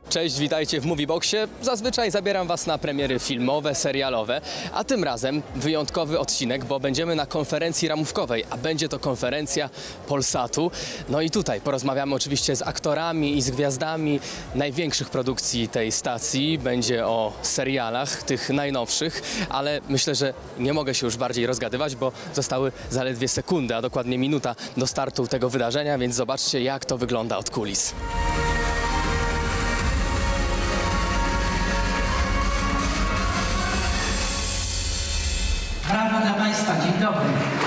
Cześć, witajcie w Movieboxie. Zazwyczaj zabieram Was na premiery filmowe, serialowe, a tym razem wyjątkowy odcinek, bo będziemy na konferencji ramówkowej, a będzie to konferencja Polsatu. No i tutaj porozmawiamy oczywiście z aktorami i z gwiazdami największych produkcji tej stacji. Będzie o serialach, tych najnowszych, ale myślę, że nie mogę się już bardziej rozgadywać, bo zostały zaledwie sekundy, a dokładnie minuta do startu tego wydarzenia, więc zobaczcie, jak to wygląda od kulis. Brawo dla Państwa, dzień dobry.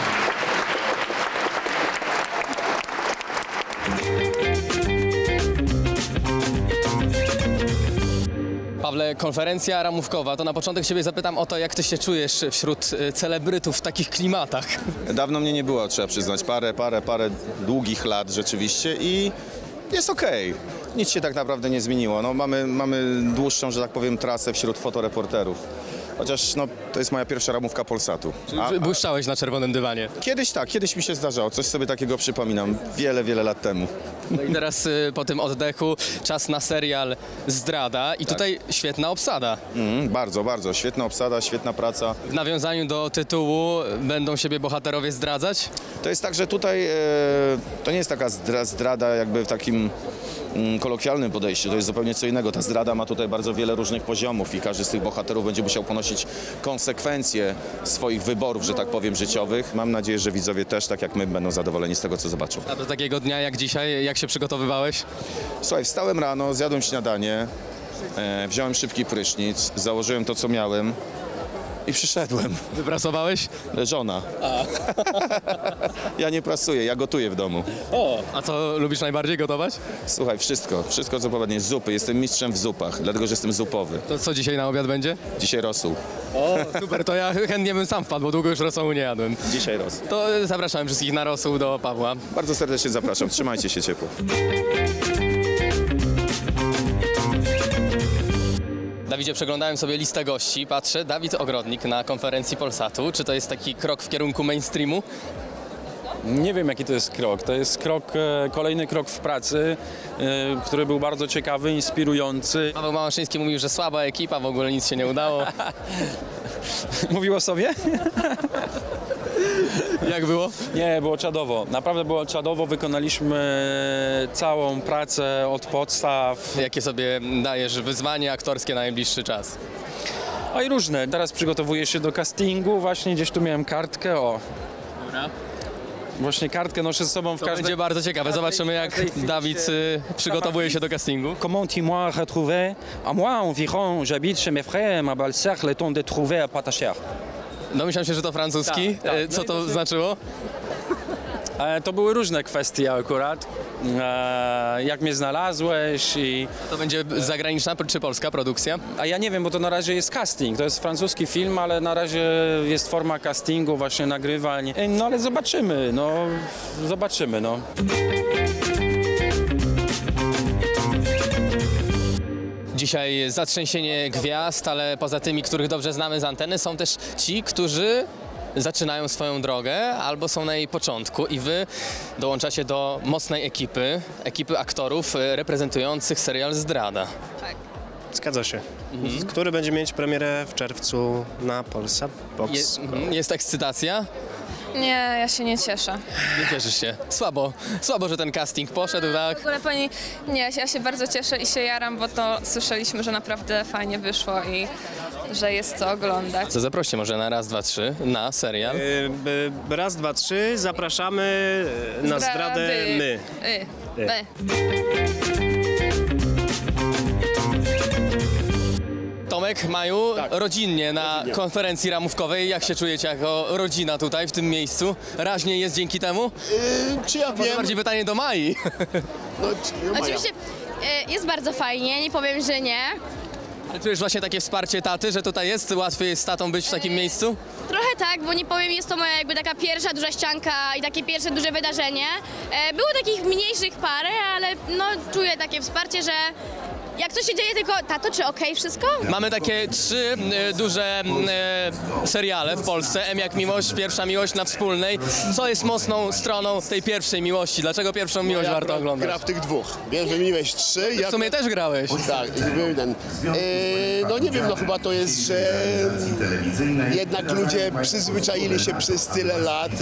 Pawle, konferencja ramówkowa, to na początek Ciebie zapytam o to, jak Ty się czujesz wśród celebrytów w takich klimatach. Dawno mnie nie było, trzeba przyznać, parę długich lat rzeczywiście i jest okej. Nic się tak naprawdę nie zmieniło. No, mamy dłuższą, że tak powiem, trasę wśród fotoreporterów. Chociaż no, to jest moja pierwsza ramówka Polsatu. Błyszczałeś na czerwonym dywanie. Kiedyś tak, kiedyś mi się zdarzało, coś sobie takiego przypominam, wiele lat temu. No i teraz po tym oddechu czas na serial Zdrada i tutaj świetna obsada. Bardzo, świetna obsada, świetna praca. W nawiązaniu do tytułu będą siebie bohaterowie zdradzać? To jest tak, że tutaj to nie jest taka zdrada jakby w takim kolokwialnym podejściu, to jest zupełnie co innego. Ta zdrada ma tutaj bardzo wiele różnych poziomów i każdy z tych bohaterów będzie musiał ponosić konsekwencje swoich wyborów, że tak powiem, życiowych. Mam nadzieję, że widzowie też, tak jak my, będą zadowoleni z tego, co zobaczą. A do takiego dnia jak dzisiaj, jak się przygotowywałeś? Słuchaj, wstałem rano, zjadłem śniadanie, wziąłem szybki prysznic, założyłem to, co miałem i przyszedłem. Wyprasowałeś? Żona. Ja nie prasuję, ja gotuję w domu. O! A co lubisz najbardziej gotować? Słuchaj, wszystko co popadnie, zupy. Jestem mistrzem w zupach, dlatego że jestem zupowy. To co dzisiaj na obiad będzie? Dzisiaj rosół. O, super, to ja chętnie bym sam wpadł, bo długo już rosołu nie jadłem. Dzisiaj rosół. To zapraszam wszystkich na rosół do Pawła. Bardzo serdecznie zapraszam, trzymajcie się ciepło. Dawidzie, przeglądałem sobie listę gości, patrzę, Dawid Ogrodnik na konferencji Polsatu. Czy to jest taki krok w kierunku mainstreamu? Nie wiem, jaki to jest krok. To jest kolejny krok w pracy, który był bardzo ciekawy, inspirujący. Paweł Małaszyński mówił, że słaba ekipa, w ogóle nic się nie udało. Mówił o sobie? Jak było? Nie, było czadowo. Naprawdę było czadowo. Wykonaliśmy całą pracę od podstaw. Jakie sobie dajesz wyzwanie aktorskie na najbliższy czas? A i różne. Teraz przygotowuję się do castingu. Właśnie gdzieś tu miałem kartkę. O, Dobra. właśnie kartkę noszę ze sobą w To każdej... będzie bardzo ciekawe. Zobaczymy, jak Dawid przygotowuje się do castingu. Comment dis-moi retrouver? À moi environ, j'habite chez mes frères, ma belle-sœur, le temps de trouver à Patachère. Domyślam się, że to francuski. Tak. No Co i to znaczyło? To były różne kwestie akurat. Jak mnie znalazłeś i... To będzie zagraniczna czy polska produkcja? A ja nie wiem, bo to na razie jest casting. To jest francuski film, ale na razie jest forma castingu, właśnie nagrywań. No ale zobaczymy, no. Dzisiaj zatrzęsienie gwiazd, ale poza tymi, których dobrze znamy z anteny, są też ci, którzy zaczynają swoją drogę albo są na jej początku i wy dołączacie do mocnej ekipy aktorów reprezentujących serial Zdrada. Zgadza się. Który będzie mieć premierę w czerwcu na Polsat Box. Jest ekscytacja? Nie, ja się nie cieszę. Nie cieszysz się? Słabo, że ten casting poszedł, tak? W ogóle nie, ja się bardzo cieszę i się jaram, bo to słyszeliśmy, że naprawdę fajnie wyszło i że jest co oglądać. To zaproście może na raz, dwa, trzy na serial. Raz, dwa, trzy. Zapraszamy na zdradę my. My. Tomek, Maju, rodzinnie na konferencji ramówkowej. Jak się czujecie jako rodzina tutaj, w tym miejscu? Raźniej jest dzięki temu? Czy ja Może wiem? bardziej pytanie do Mai. Oczywiście jest bardzo fajnie, nie powiem, że nie. Ale czujesz właśnie takie wsparcie taty, że tutaj jest? Łatwiej jest z tatą być w takim miejscu? Trochę tak, bo nie powiem, jest to moja jakby taka pierwsza duża ścianka i takie pierwsze duże wydarzenie. Było takich mniejszych parę, ale no czuję takie wsparcie, że Jak to się dzieje, tylko tato, czy okej wszystko? Mamy takie 3 duże seriale w Polsce. M jak miłość, Pierwsza miłość na Wspólnej. Co jest mocną stroną tej pierwszej miłości? Dlaczego pierwszą miłość warto oglądać? Gra w tych dwóch. Wiem, wymieniłeś 3. W sumie też grałeś. Tak, ten. No nie wiem, no chyba to jest, że jednak ludzie przyzwyczaili się przez tyle lat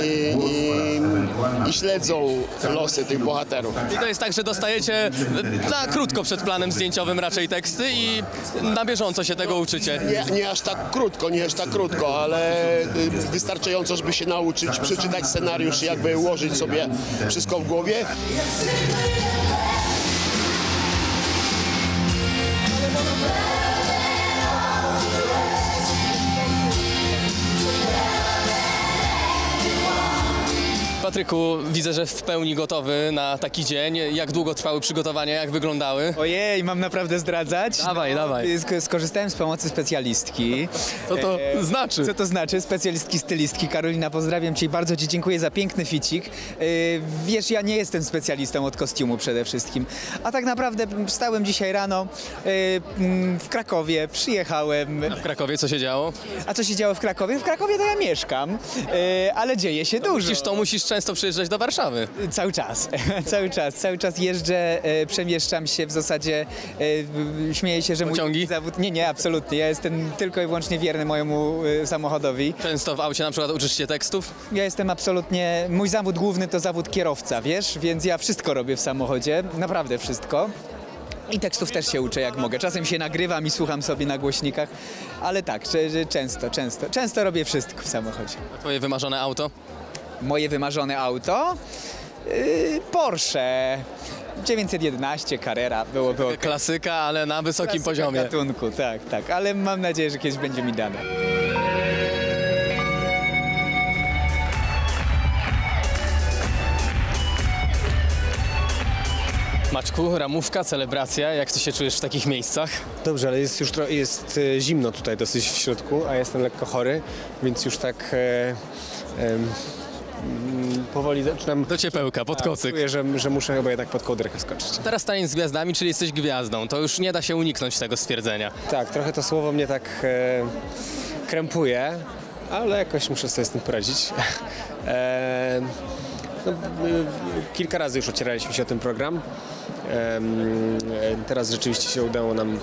i śledzą losy tych bohaterów. I to jest tak, że dostajecie na krótko przed planem zdjęciowym raczej teksty i na bieżąco się tego uczycie. Nie aż tak krótko, ale wystarczająco, żeby się nauczyć, przeczytać scenariusz i jakby ułożyć sobie wszystko w głowie. Patryku, widzę, że w pełni gotowy na taki dzień. Jak długo trwały przygotowania, jak wyglądały? Ojej, mam naprawdę zdradzać? Dawaj, dawaj. Skorzystałem z pomocy specjalistki. Co to znaczy? Co to znaczy? Specjalistki, stylistki. Karolina, pozdrawiam Cię i bardzo Ci dziękuję za piękny ficik. Wiesz, ja nie jestem specjalistą od kostiumu przede wszystkim. A tak naprawdę wstałem dzisiaj rano w Krakowie, przyjechałem. A w Krakowie co się działo? A co się działo w Krakowie? W Krakowie to ja mieszkam, ale dzieje się dużo. Musisz często przyjeżdżać do Warszawy. Cały czas jeżdżę, przemieszczam się w zasadzie, śmieję się, że Pociągi? mój zawód... Nie, absolutnie. Ja jestem tylko i wyłącznie wierny mojemu samochodowi. Często w aucie na przykład uczysz się tekstów? Ja jestem absolutnie, mój zawód główny to zawód kierowca, wiesz, więc ja wszystko robię w samochodzie, naprawdę wszystko. I tekstów też się uczę jak mogę. Czasem się nagrywam i słucham sobie na głośnikach, ale tak, często robię wszystko w samochodzie. A twoje wymarzone auto? Moje wymarzone auto? Porsche 911 Carrera, było Klasyka, ale na wysokim klasyka poziomie. gatunku, tak, ale mam nadzieję, że kiedyś będzie mi dane. Maćku, ramówka, celebracja, jak ty się czujesz w takich miejscach? Dobrze, ale jest już jest zimno tutaj dosyć w środku, a jestem lekko chory, więc już tak powoli zaczynam... Do ciepełka, pod kocyk. Czuję, że muszę chyba jednak pod kołdrę wskoczyć. Teraz taniec z gwiazdami, czyli jesteś gwiazdą. To już nie da się uniknąć tego stwierdzenia. Tak, trochę to słowo mnie tak krępuje, ale jakoś muszę sobie z tym poradzić. Kilka razy już ocieraliśmy się o ten program. Teraz rzeczywiście się udało nam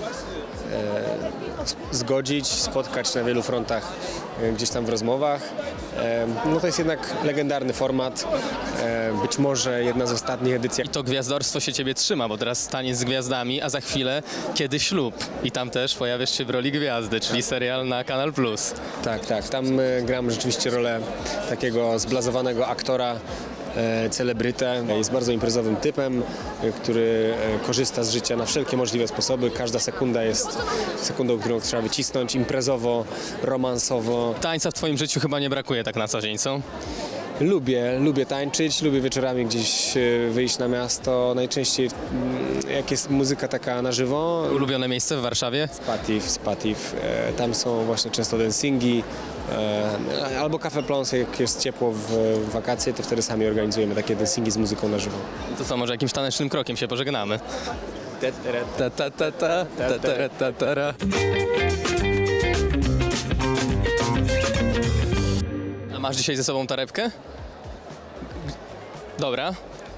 zgodzić, spotkać na wielu frontach gdzieś tam w rozmowach. No to jest jednak legendarny format, być może jedna z ostatnich edycji. I to gwiazdorstwo się ciebie trzyma, bo teraz taniec z gwiazdami, a za chwilę Kiedy ślub. I tam też pojawiasz się w roli gwiazdy, czyli serial na Kanal Plus. Tak, tam gram rzeczywiście rolę takiego zblazowanego aktora, celebrytę. Jest bardzo imprezowym typem, który korzysta z życia na wszelkie możliwe sposoby. Każda sekunda jest sekundą, którą trzeba wycisnąć imprezowo, romansowo. Tańca w twoim życiu chyba nie brakuje tak na co dzień, co? Lubię tańczyć, lubię wieczorami gdzieś wyjść na miasto. Najczęściej jak jest muzyka taka na żywo. Ulubione miejsce w Warszawie? Spatif. Tam są właśnie często dancingi albo Cafe Plons, jak jest ciepło w wakacje, to wtedy sami organizujemy takie dancingi z muzyką na żywo. To co, może jakimś tanecznym krokiem się pożegnamy? A masz dzisiaj ze sobą torebkę? Dobra.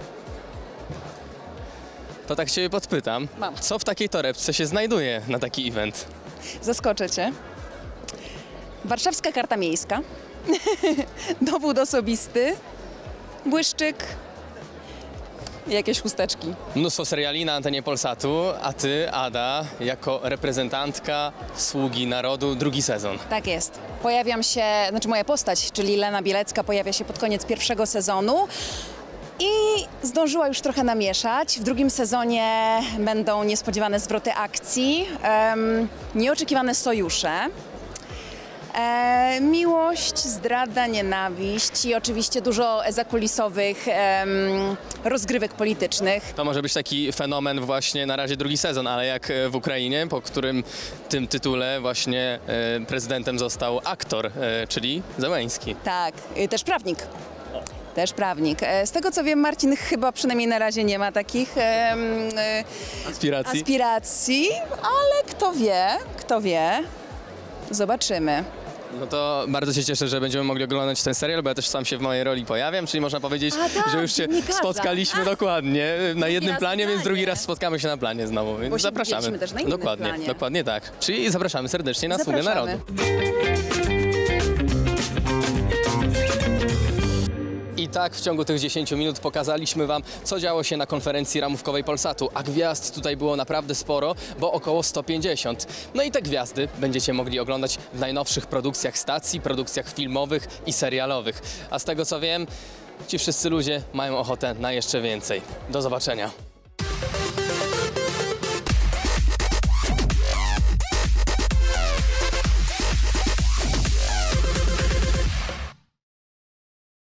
To tak cię podpytam. Mam. Co w takiej torebce się znajduje na taki event? Zaskoczę Cię. Warszawska Karta Miejska, dowód osobisty, błyszczyk i jakieś chusteczki. Mnóstwo seriali na antenie Polsatu, a ty, Ada, jako reprezentantka Sługi Narodu, drugi sezon. Tak jest. Pojawiam się, moja postać, czyli Lena Bielecka, pojawia się pod koniec pierwszego sezonu i zdążyła już trochę namieszać. W drugim sezonie będą niespodziewane zwroty akcji, nieoczekiwane sojusze. Miłość, zdrada, nienawiść i oczywiście dużo zakulisowych rozgrywek politycznych. To może być taki fenomen właśnie na razie drugi sezon, ale jak w Ukrainie, po którym tym tytule właśnie prezydentem został aktor, czyli Zełenski. Tak, też prawnik. Też prawnik. Z tego co wiem, Marcin chyba przynajmniej na razie nie ma takich aspiracji, ale kto wie, zobaczymy. No to bardzo się cieszę, że będziemy mogli oglądać ten serial, bo ja też sam się w mojej roli pojawiam, czyli można powiedzieć, tak, że już się dziennikarza. spotkaliśmy dokładnie na jednym raz planie, na więc planie. drugi raz spotkamy się na planie znowu, więc Bo się zapraszamy. widzieliśmy też na innym Dokładnie, planie. dokładnie tak. Czyli zapraszamy serdecznie na Sługę Zapraszamy. Narodu. I tak w ciągu tych 10 minut pokazaliśmy Wam, co działo się na konferencji ramówkowej Polsatu, a gwiazd tutaj było naprawdę sporo, bo około 150. No i te gwiazdy będziecie mogli oglądać w najnowszych produkcjach stacji, produkcjach filmowych i serialowych. A z tego co wiem, ci wszyscy ludzie mają ochotę na jeszcze więcej. Do zobaczenia.